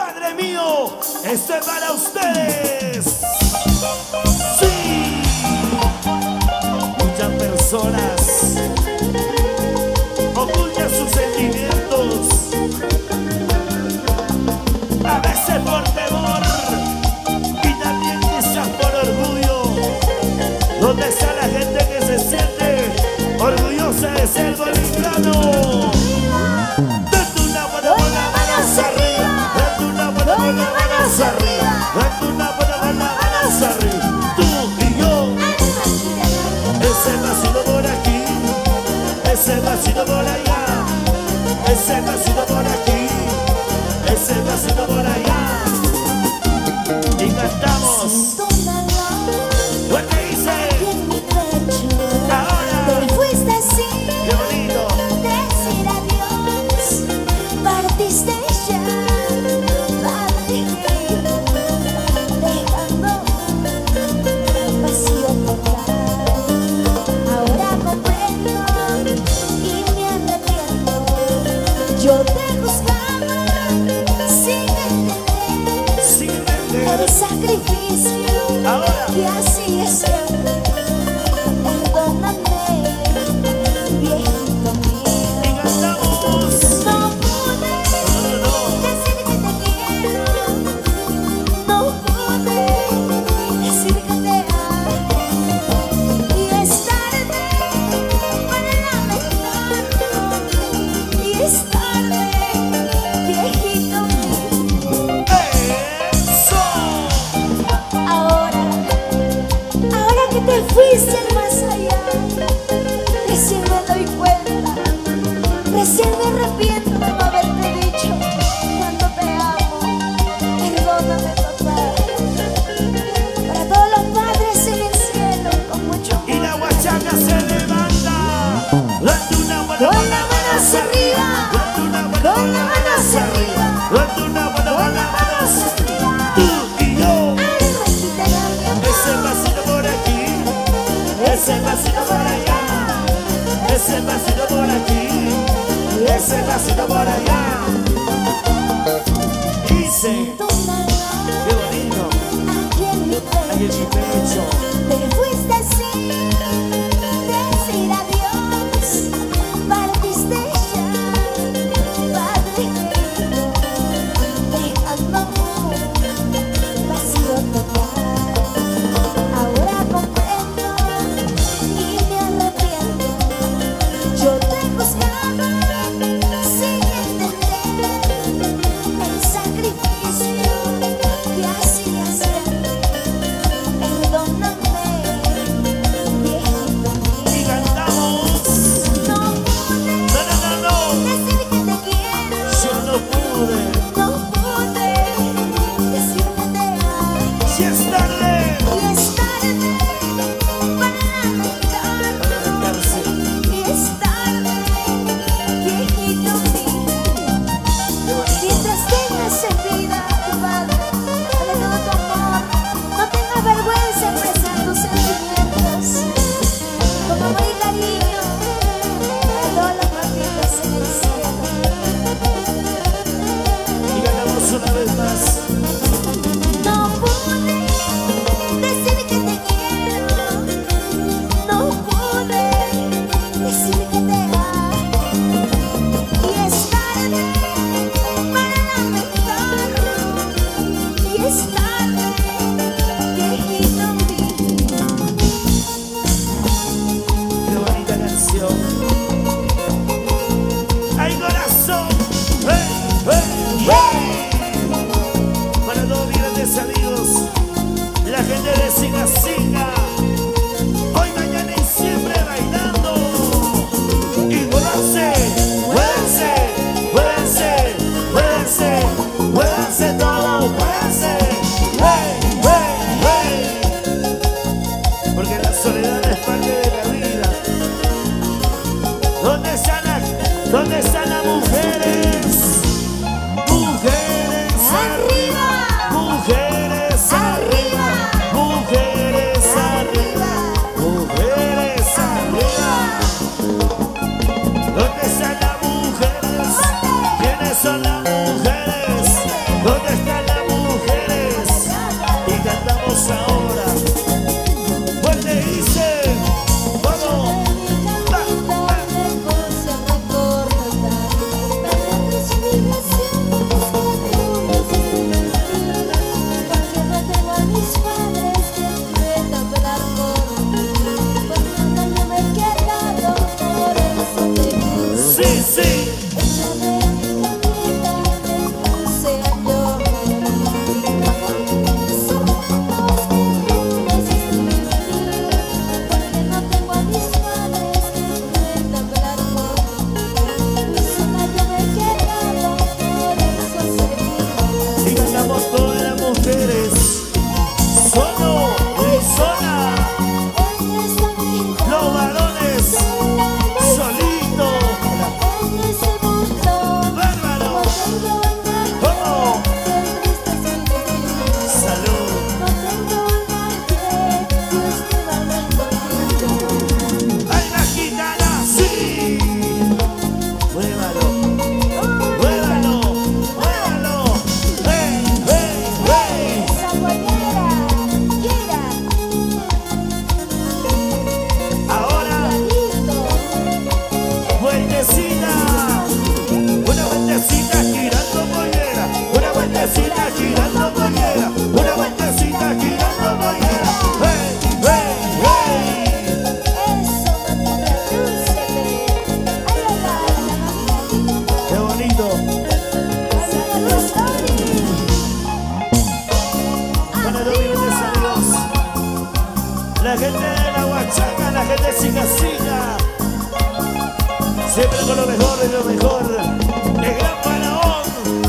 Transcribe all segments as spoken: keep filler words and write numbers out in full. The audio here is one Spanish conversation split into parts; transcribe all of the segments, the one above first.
Padre mío, esto es para ustedes. Sí, muchas personas ocultan sus sentimientos, a veces por temor y también quizás por orgullo. ¿Dónde está la gente que se siente orgullosa de ser boliviano? Date una buena buena manos arriba, date una buena buena manos arriba, date una buena buena manos arriba. Tú y yo, ese vacío por aquí, ese vacío por allá, ese vacío por aquí, ese vacío por allá. Y cantamos. ¿Lo que dice? Ahora. Te fuiste así. Qué bonito. Decir adiós. Partiste ya. Padre mío. Dejando un vacío total. Ahora comprendo y me arrepiento. Yo te juzgaba sin entender, Sin entender. el sacrificio Ahora. que hacía siempre. Perdóname, viejito mío. Y cantamos. No pude No, no, no. decir que te quiero. No pude decir que te amo. Y es tarde para lamentarlo. Y es tarde, viejito mío. Eso. Ahora, ahora que te fuiste al más allá, recién me doy cuenta, recién me arrepiento de no haberte dicho cuánto te amo. Perdóname, papá. Para todos los padres en el cielo, con mucho Y la guachaca se levanta. Date una buena Con buena la mano hacia manos arriba. date una buena Con la buena mano hacia arriba. date una buena buena manos. Tú y yo. Ese pasito por aquí, ese pasito por allá, ese pasito por aquí, ese pasito por allá. Dice, qué bonito, Aquí en mi ahí en mi pecho pecho. te fuiste así, decir adiós, partiste ya, Padre mío, dejando un vacío total. Ahora comprendo y me arrepiento. Yo te juzgaba sin entender el sacrificio cantamos todas las mujeres. Solo y sola. Los varones solitos. Bárbaro. ¿Cómo? Salud. ¡Ay, la gitana! ¡Sí! Muévalo. Muévalo. Muévalo. ¡Hey, hey, hey! Ahora, vueltecita. Una vueltecita girando mollera. Una vueltecita girando mollera. Una vueltecita girando mollera. ¡Hey, hey, hey! ¡Qué bonito! Bueno, dos minutos, amigos. La gente de la Huachaca, la gente de Sica Sica. Siempre con lo mejor y lo mejor. El gran faraón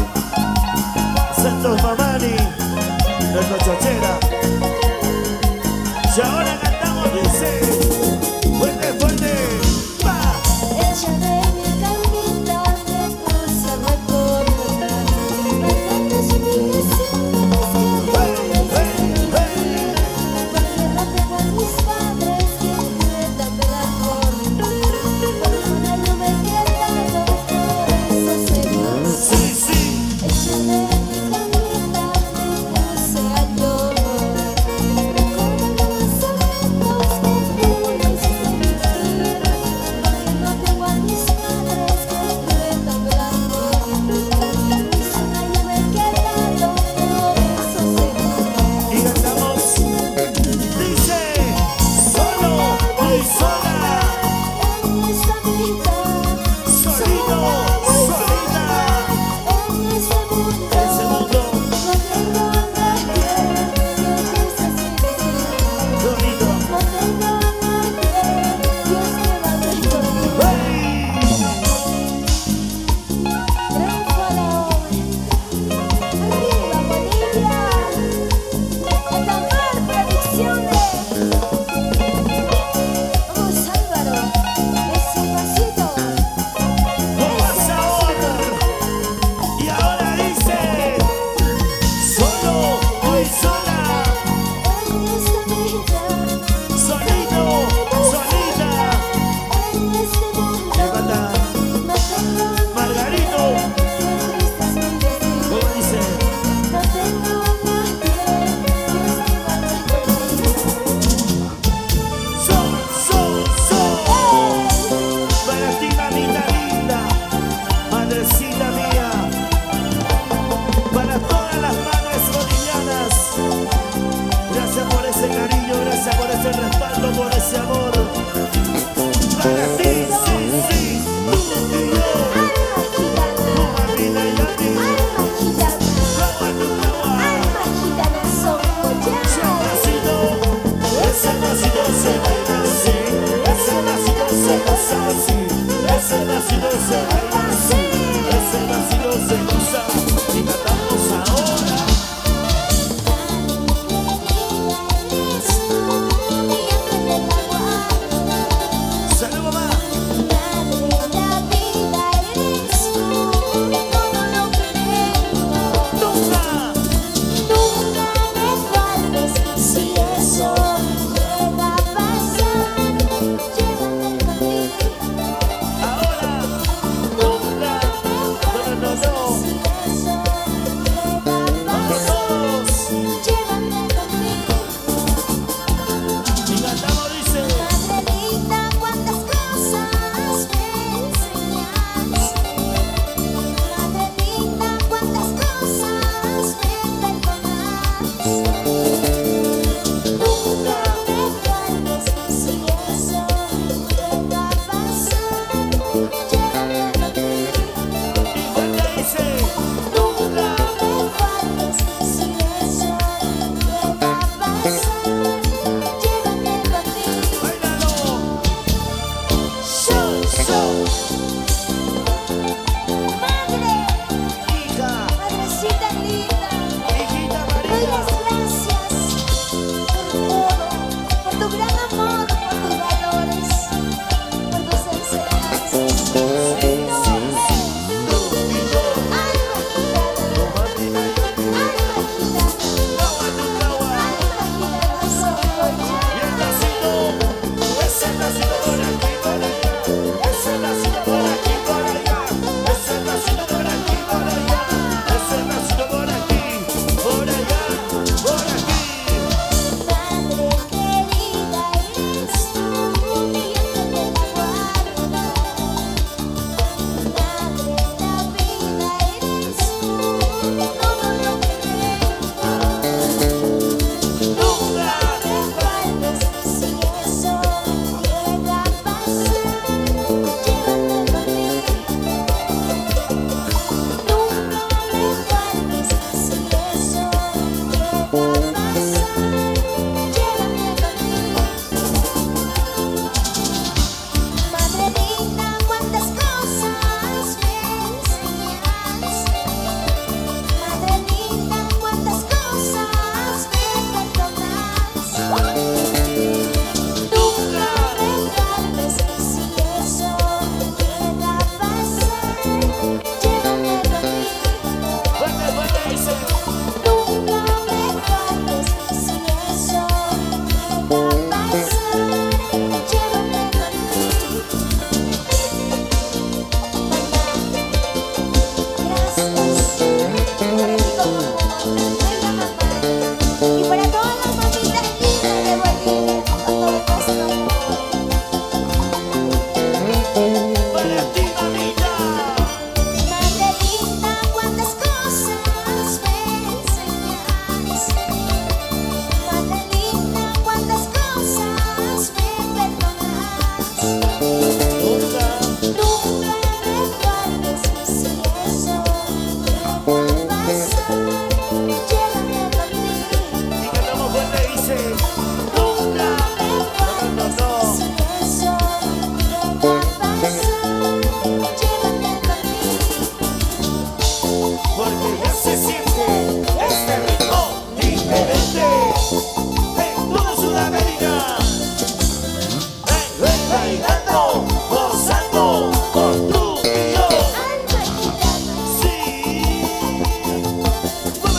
Santos Mamani, nuestro chochera. Y ahora cantamos, dice, fuerte, fuerte, va. Sí, sí.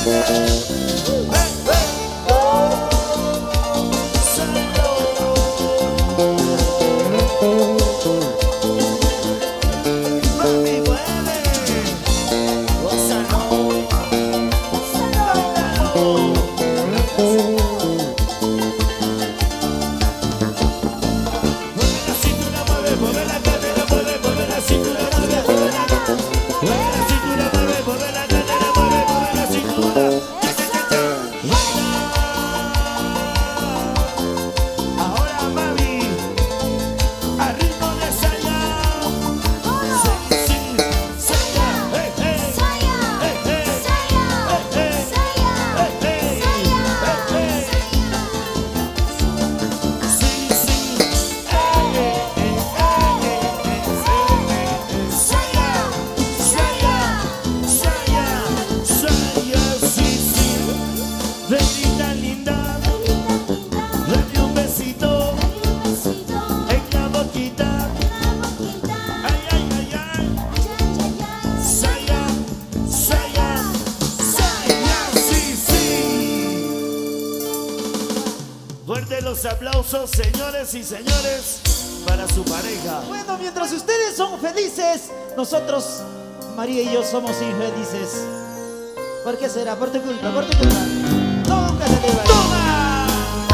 Los aplausos, señores y señores, para su pareja. Bueno, mientras ustedes son felices, nosotros, María y yo, somos infelices. ¿Por qué será? Por tu culpa, por tu culpa. Nunca se te va a ir. ¡Toma!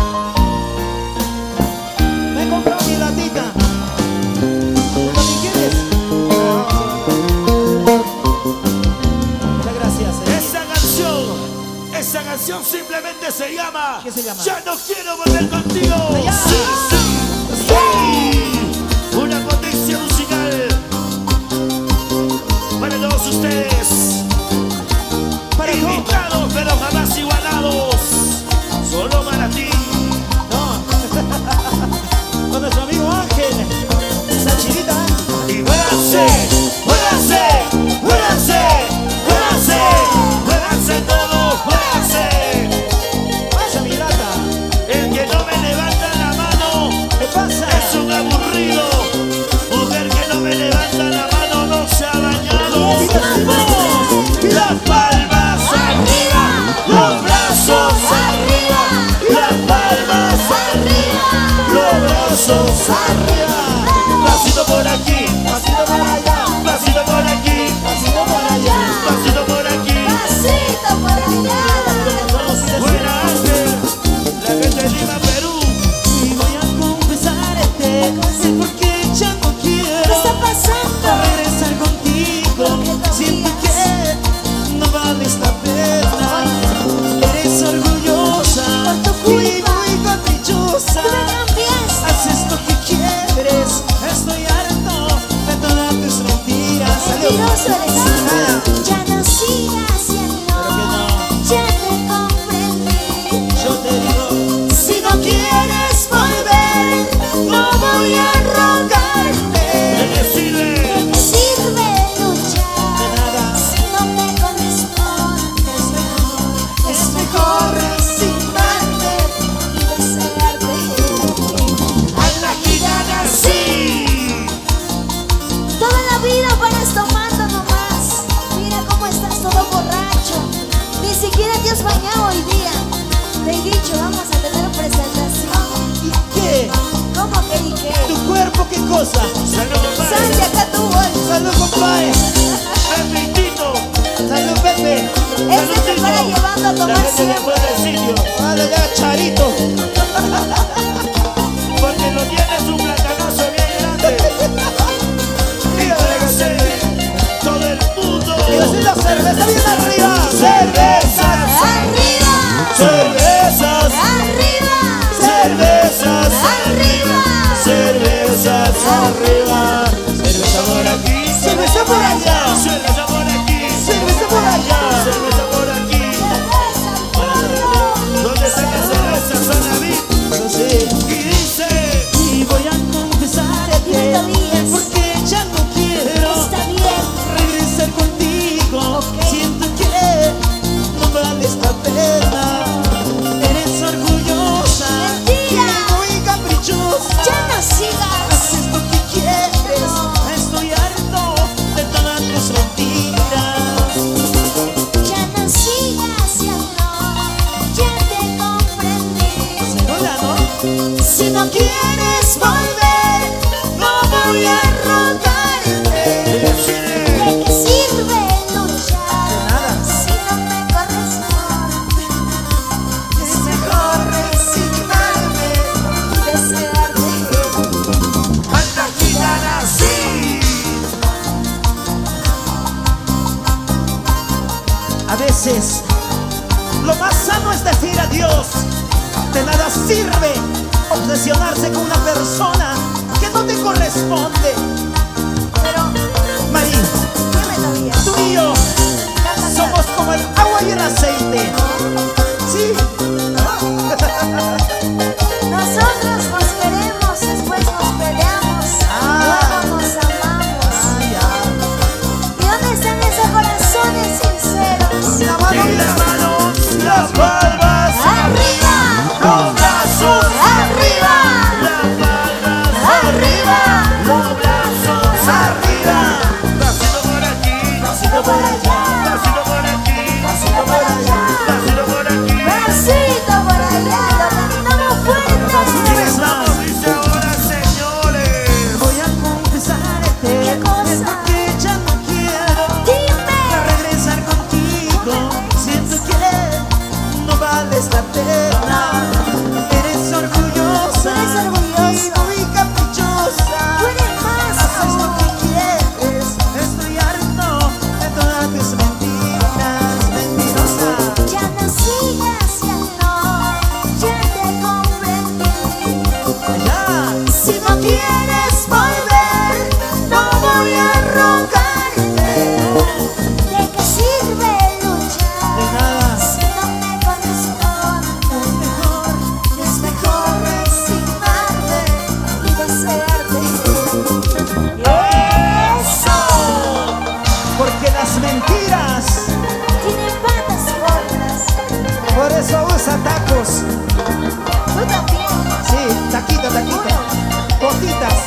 Me compró mi latita. ¿Tú también quieres? Muchas gracias. Eh. Esa canción. Esa canción simplemente se llama, ¿Qué se llama? Ya no quiero volver contigo. Allá. Sí, sí, sí. Una potencia musical para todos ustedes. Para invitados pero jamás igualados. Solo para ti. No. Con nuestro amigo Ángel. Esa chinita. Y muéranse, muéranse, muéranse, muéranse, muéranse todos, muéranse. Pasa mi lata. El que no me levanta la mano ¿Qué pasa? es un aburrido. Mujer que no me levanta la mano no se ha bañado. Las palmas arriba, los brazos arriba, las palmas arriba, los brazos arriba. Pasito por aquí, Pasito por allá. pasito por aquí, Pasito por allá. pasito por aquí. Pasito por allá. Buena Ángel, la gente de Lima, Perú. Y voy a confesarte el por qué ya no ¿Qué quiero está pasando? regresar contigo. Siento que no vales la pena. Eres orgullosa Por tu culpa. y muy caprichosa. Tú me cambiaste. Haces lo que quieres. Estoy harto de todas tus mentiras. Mentiroso eres. Ah, Ya no sigas siendo. Pero que no. Ya te comprendí. Yo te digo, Si no quieres volver, no voy a rogarte. ¿Qué le sirve? ¿De qué sirve de luchar? nada. Si no me corresponde, es mejor, es mejor resignarte y desearte. ¡Anda, gitana, sí! Toda la vida paras tomando nomás. Mira cómo estás todo borracho. Ni siquiera te has bañado hoy día. Te he dicho, vamos a tener presentación. ¿Y qué? ¿Cómo que y qué? ¿Tu cuerpo qué cosa? ¡Salud, Sal compadre! de acá tu bolsa. Salud, compadre. ¡Pepitito! Salud, Pepe. Este te para llevando a La tomar gente de siempre. Pueblecillo, Dale ya, Charito. porque lo tienes un platanazo bien grande. Y tráigase todo el mundo. Y así la cerveza bien arriba. Cervezas, ¡Arriba! cervezas, ¡Arriba! cervezas, ¡Arriba! cervezas arriba. Cerveza por aquí, Cerveza por allá. cerveza por aquí, Cerveza por allá. cerveza por aquí. ¡Cerveza al pueblo! ¿Dónde está la cerveza, San David? Eso sí. Y dice, Y voy a confesarte Dime, Tobías. porque ya no quiero Está bien. regresar contigo. Ok. Siento que no felices. Lo más sano es decir adiós. De nada sirve obsesionarse con una persona que no te corresponde. Pero, Mari, dime todavía. tú y yo somos como el agua y el aceite. Sí. Nosotros nos queremos, después nos peleamos, Ah. luego nos amamos. Ah, ya. ¿Y dónde están esos corazones sinceros? La mano, Y las manos, las palmas, ¡Arriba! los brazos, ¡Arriba! las palmas, ¡Arriba! los brazos arriba. Pasito por aquí, Pasito por allá, pasito por aquí, pasito por allá, pasito por aquí. pasito por allá, lo cantamos fuerte. Y les vamos, dice ahora, señores. voy a confesarte ¿Qué cosa? es lo que ya no quiero. Dime. A regresar contigo, siento que no vales la pena. Eres orgullosa, Eres orgullosa. y muy caprichosa. Tú eres más Haces lo aún. que quieres, estoy harto de todas tus mentiras, mentirosa. Ya no sigas, ya no, ya te comprendí. Allá, Si no quieres volver, no voy a rogarte. ¿De qué sirve de luchar nada, si no me corresponde? es mejor. Es mejor resignarme y desearte. ¡Eso! Porque las mentiras, Tiene patas cortas. por eso usa tacos. Tú también. Sí, taquito, taquito. Botitas.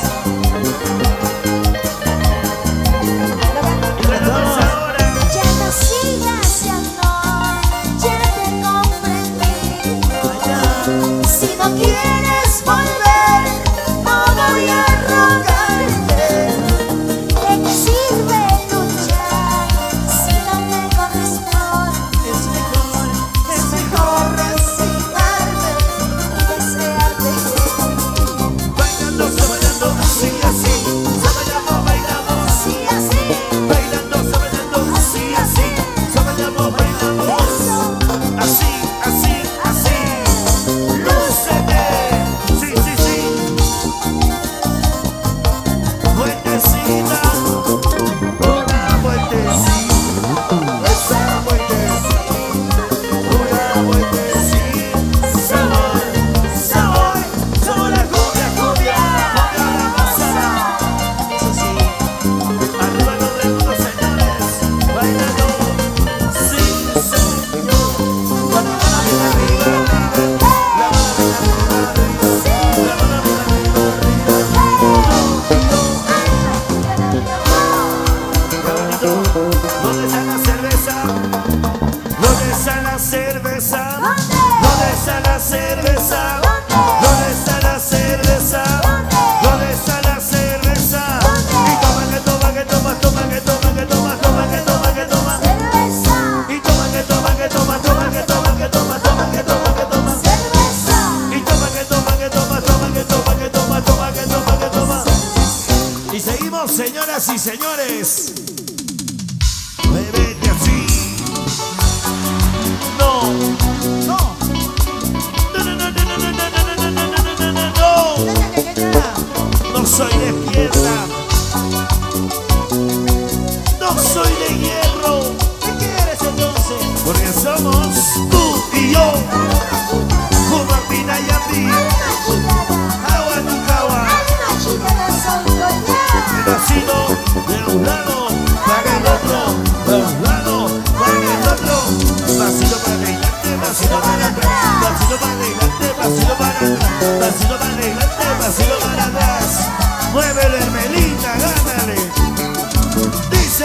Y les vamos ahora. Ya no sigas, ya no, ya te comprendí. Allá. Si no quieres volver, no voy a rogarte. ¿De qué sirve luchar si no me corresponde? Es mejor, es mejor Resignarme y desearte. Bailando, se bailando, así, así. Se bailamos, bailamos. Así, así, Bailando, se bailando, así, así. Se bailamos, bailamos. eso. Así, así, así. Lúcete. Sí, sí, sí. Vueltecita. Una vueltecita. Esa vueltecita. Una vueltecita. Sabor, sabor. Somos la cumbia, cumbia. Cumbia la masa. Eso sí. Arriba los del mundo, señores. Bailando. Sí, señor. Cuando la mano arriba, arriba. La mano arriba, arriba. La mano arriba, arriba, arriba. ¿Dónde está la cerveza? ¿Dónde está la cerveza? ¿Dónde está la cerveza? ¿Dónde está la cerveza? ¿Dónde está la cerveza? Y toma, que toma, que toma, toma, que toma, que toma, toma, que toma, que toma. Cerveza, Y toma, que toma, que toma, toma, que toma, que toma, toma, que toma, que toma. cerveza. Y toma, que toma, que toma, toma, que toma, que toma, toma, que toma, que toma. Y seguimos, señoras y señores. Muévete así. No. No. No, no, no, no, no, no, no, no, no, no, no, no, no. Ya, ya, ya, ya, ya. No soy de piedra. No soy de hierro. ¿Qué quieres entonces? Porque somos tú y yo. Como Pina y Andy. Agua tu cagua. Pedacito de un lado, para el otro. De un lado, para el otro. Pasito para adelante, pasito para atrás. Pasito para adelante, pasito para atrás. Pasito para adelante, pasito para atrás. Muévele, Hermelita, gánale. Dice.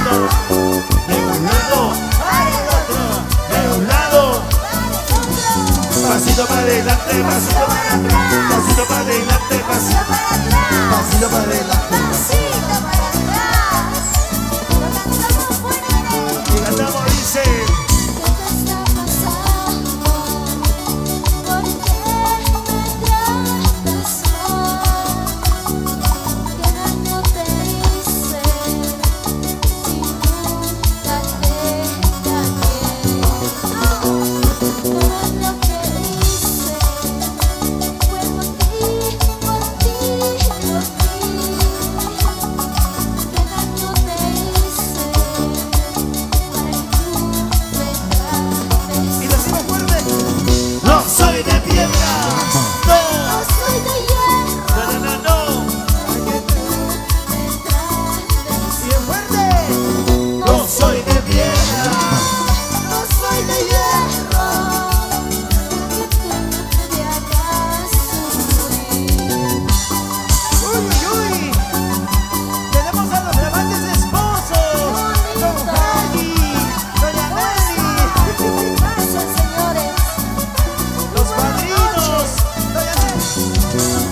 lado, de un lado, para el otro, de un lado. pasito para adelante, pasito para atrás, Pasito para adelante, pasito pasito para atrás, Pasito para adelante. pasito para atrás. Lo cantamos fuerte. y cantamos, dice. ¿Qué te está pasando? ¿Por qué me tratas mal? ¿Qué daño te hice? Si nunca te dañé. Todo lo que hice fue por ti, por ti, por ti. ¿Qué daño te hice para que tú me trates? Y decimos fuerte. No soy de piedra, No no, soy de hierro no, no, no, para que tú me trates. Bien fuerte. no, no soy de piedra. No soy de hierro para que tú me hagas sufrir. Uy, uy, uy. Tenemos a los flamantes esposos. Don Javi, Doña Nelly, Gracias, señores. los padrinos. Doña Nelly.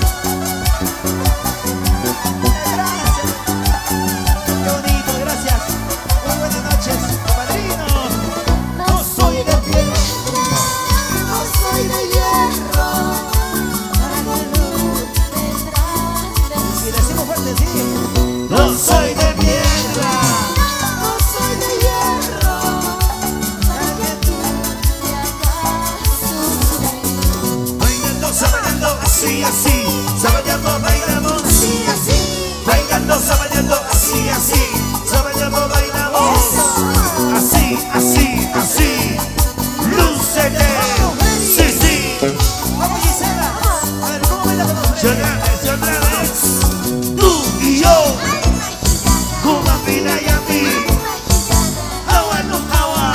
Gracias. Qué bonito, gracias. Muy buenas noches, padrinos. No soy de piedra, no soy de hierro para que tú me trates. Y decimos fuerte, sí. No soy de piedra. No soy de hierro para que tú me hagas sufrir. Bailando, sabaneando, así, así. Sabaneando, bailamos. Así, así, Bailando, sabaneando, así, así. Sabaneando, bailamos. Así, así, así. Lúcete. Sí, sí. Vamos, Gisela. A ver, ¿cómo baila con los Y otra vez, y otra vez. Tú y yo. Cuba, Pina y a mí. Agua, no agua.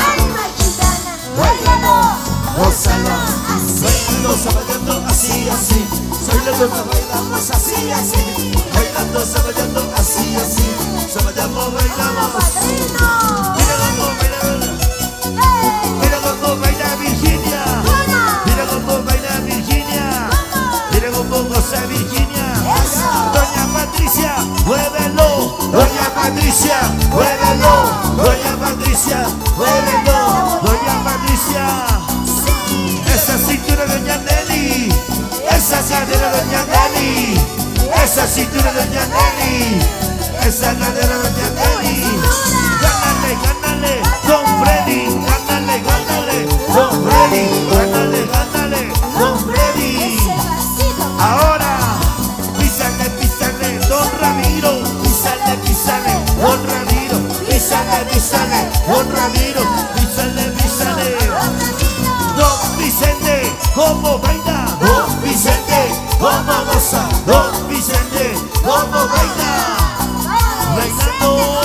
Gózalo. Bailando, sabaneando, así, así. Bailando, bailamos, así, así. Bailando, sabaneando, así, así. Sabaneamos, bailamos. Mira cómo baila, mira cómo baila Virginia. Mira cómo baila Virginia. Mira cómo goza Virginia. Doña Patricia, muévelo. Doña Patricia, muévelo. Doña Patricia, muévelo. Doña Patricia. Esa cintura de Doña Nelly. Esa cadera de Doña Nelly. Esa cintura de Doña Nelly. Esa cadera de Doña Nelly. Gánale, gánale, Don Freddy. Gánale, gánale, Don Freddy. Gánale, gánale, Don Freddy. Ahora, písale, písale, Don Ramiro. Písale, písale, Don Ramiro. Písale, písale, Don Ramiro. Písale, písale. Don Vicente, ¿cómo baila? Don Vicente, ¿cómo goza? Don Vicente, ¿cómo baila? Bailando.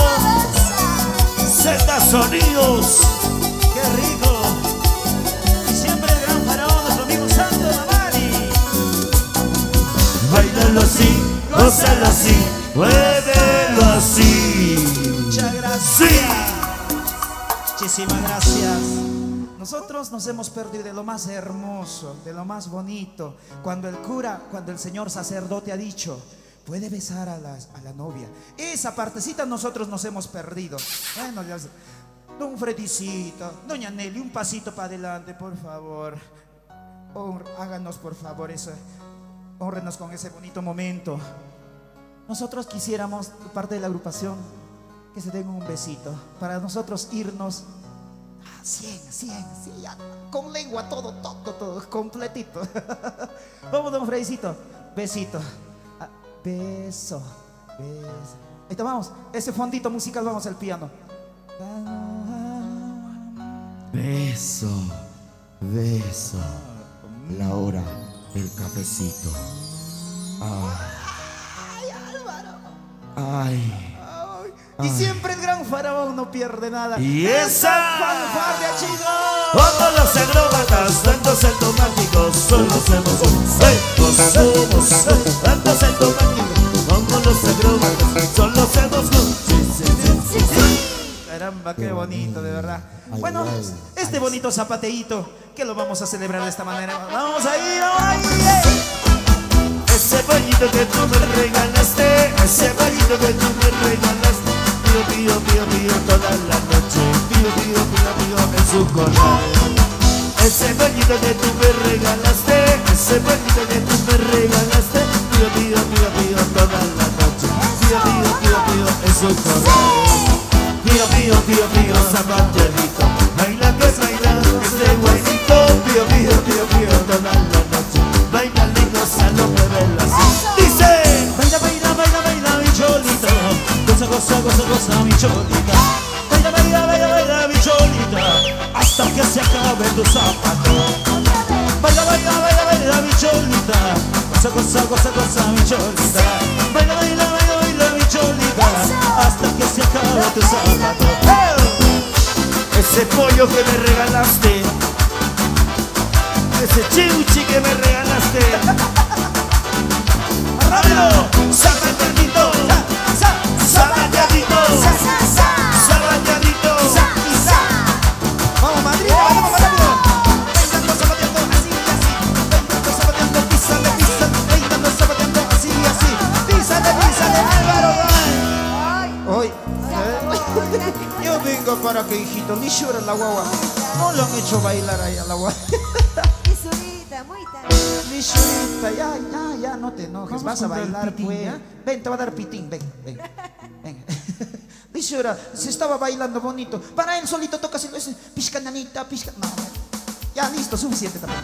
Z Sonidos. Qué rico. Y siempre el gran faraón, nuestro amigo Santo Mamari. Bailalo así, gózalo así, muévelo así. Muchas gracias. Sí. Muchísimas gracias. Nosotros nos hemos perdido de lo más hermoso, de lo más bonito. Cuando el cura, cuando el señor sacerdote ha dicho, puede besar a la, a la novia. Esa partecita nosotros nos hemos perdido. Bueno, ya, don Fredicito, doña Nelly, un pasito para adelante, por favor. Honr- háganos, por favor, eso. Honrenos con ese bonito momento. Nosotros quisiéramos, parte de la agrupación, que se den un besito. Para nosotros irnos a cien, cien, sí, ya, con lengua, todo, todo, todo, completito. Vamos, don Fredicito, besito. Ah, beso, beso. Ahí está, vamos, ese fondito musical, vamos al piano. Beso, beso, la hora del cafecito. Ay, ay, Y siempre el gran faraón no pierde nada. Y esa fanfarria, chicos. todos los acróbatas, tantos automáticos, son los hemos secos, somos tantos automáticos, como los acróbatas, son los hemos sí, sí, sí, sí, sí. Caramba, qué bonito, de verdad. Ay, Bueno, ay, este ay. bonito zapateíto, que lo vamos a celebrar de esta manera. Vamos ahí, vamos ahí. Ese bañito que tú me regalaste, ese bañito que tú me regalaste, pío, pío, pío, pío toda la noche, pío, pío, pío, pío en su corral. Ese bañito que tú me regalaste, ese bañito que tú me regalaste, pío, pío, pío, pío toda la noche, pío, pío, pío, pío en su corral. Pío, pío, pío, pío, zapateadito, baila que baila, ese guaynito, pío, pío, pío, pío toda la noche, baila lindo, salo, muévelo así. Dice, Baila, baila, baila, baila, mi cholita. Goza, goza, goza, goza, mi cholita. Baila, baila, baila, baila, mi cholita. Hasta que se acabe tu zapato. Baila, baila, baila, baila, mi cholita. Goza, goza, goza, goza, mi cholita. Baila, baila, baila, baila, mi cholita. Hasta que se acabe tu zapato. ese pollo que me regalaste, ese chiuchi que me regalaste, rápido, zapateadito, zapateadito, zapateadito. Vamos, Madrid, vamos, rápido. Bailando, zapateando, así y así. Bailando, zapateando, písale, písale. Bailando, zapateando, así y así. Písale, písale, Álvaro. Hoy, yo vengo para que, hijito, ni llora la guagua. No lo han hecho bailar ahí a la guagua. Lisurita, muy tarde. Ni llorita, ya, ya, ya, no te enojes. Vamos Vas a a comprar bailar, pitín, pues. ¿ya? Ven, te va a dar pitín, ven, ven. Ven. Dice ahora, se estaba bailando bonito. Para él solito toca así, ese, pisca nanita, pisca. No, ya listo, suficiente también.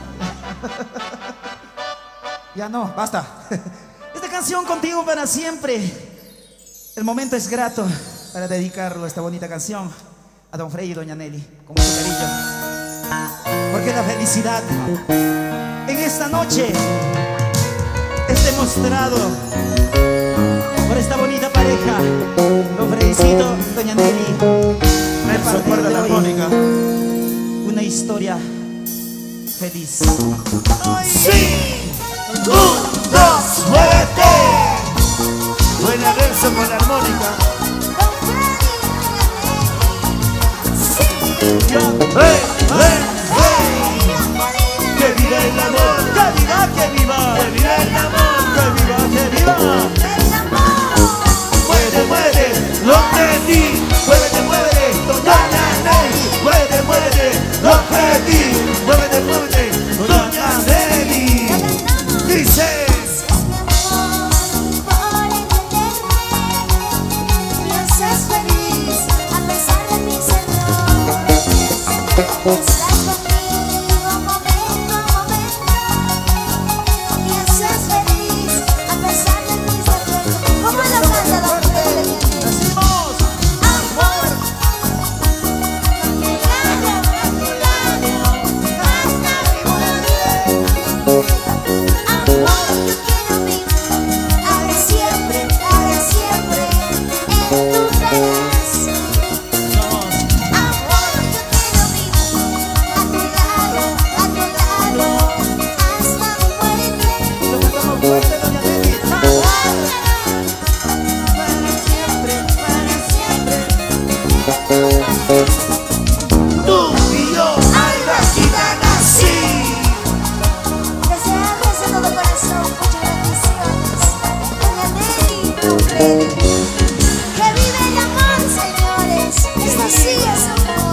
Ya no, basta. Esta canción contigo para siempre. El momento es grato para dedicarlo, esta bonita canción, a don Freddy y doña Nelly, con mucho cariño. Porque la felicidad en esta noche es demostrado por esta bonita pareja, don Fredicito, doña Nelly. Me recuerda la Mónica. Una historia feliz. Sí, un, dos, muévete. Buena verso con la armónica. ¡Hey, hey, hey! ¡Que viva el amor! ¡Que viva, que viva! ¡Que viva el amor! ¡Que viva, que viva! ¡Mueve, mueve! ¡Lo pedí! ¡Muévete, muévete! ¡Doña Nelly! ¡Mueve, mueve! ¡Lo pedí! ¡Muévete, muévete! ¡Doña Nelly! Dice... Estás conmigo momento a momento y haces feliz a pesar de mis defectos. ¿Cómo lo canta don Freddy? ¡Decimos! Amor, llegado a tu lado hasta mi muerte. Amor, yo quiero vivir para siempre, para siempre en tu corazón. Fuerte, doña Nelly. Tú y yo, alma gitana, sí. Desearles de todo corazón muchas bendiciones. Doña Nelly, don Freddy. Que vive el amor, señores. Esto sí es amor.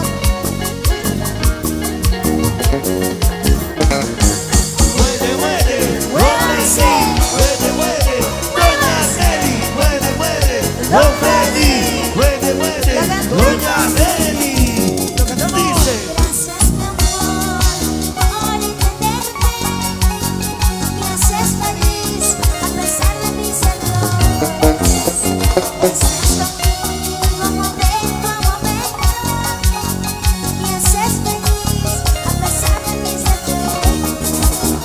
Mueve, mueve, muévese. Mueve, mueve, doña Nelly. Mueve, mueve, don Freddy. Mueve, mueve, doña Nelly. Dice... Gracias, mi amor, por entenderme. Me haces feliz a pesar de mis errores. Estás conmigo momento a momento. Me haces feliz a pesar de mis errores.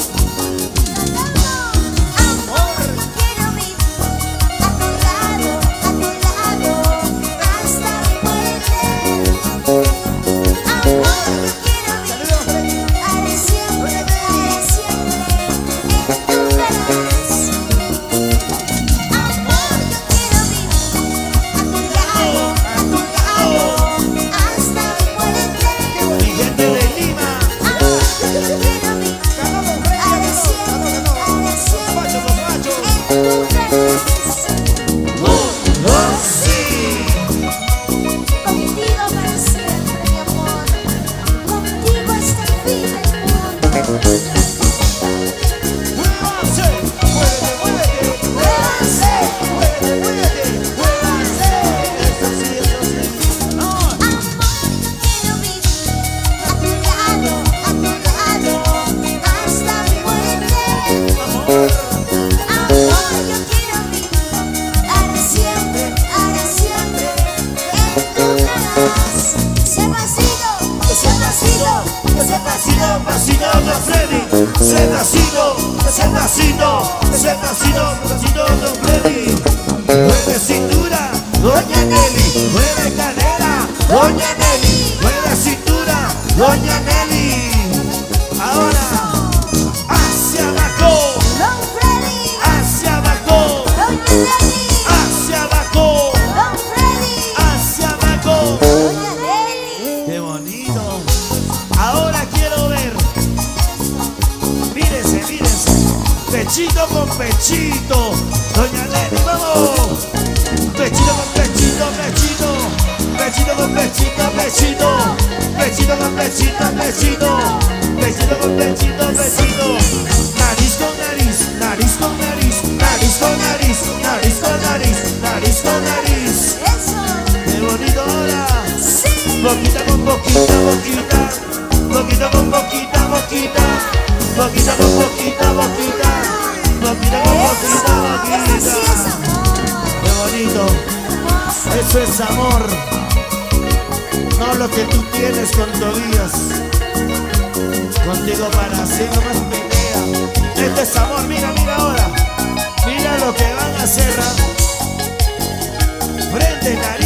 Amor, quiero vivir a tu lado, a tu lado hasta mi muerte. Ese pasito, ese pasito, ese pasito, pasito con Freddy, ese pasito, ese pasito, ese pasito, pasito con Freddy. Mueve cintura, doña Nelly, mueve cadera, doña Nelly, mueve cintura, doña Nelly. Ahora, hacia abajo, Don Freddy, hacia abajo, Doña Nelly, hacia abajo, Don Freddy, hacia abajo. Doña Nelly. ¡Qué bonito! Ahora quiero ver. Mírense, mírense. Pechito con pechito. Doña Nelly, vamos. Pechito con pechito, pechito. Pechito con pechito, pechito. Pechito con pechito, pechito. Pechito con pechito, pechito. Nariz con nariz, nariz con nariz, nariz con nariz, nariz con nariz, nariz con nariz. Eso. ¡Qué bonito ahora! Sí. Boquita con boquita, boquita. Boquita con boquita, boquita. Boquita con boquita, boquita. Boquita con boquita, Eso, eso sí es boquita. amor. ¡Qué bonito! Hermoso. Eso es amor. No lo que tú tienes con Tobías. Contigo para hacer más pelea. Este es amor, mira, mira ahora. Mira lo que van a hacer. ¿Ah? Frente, nariz.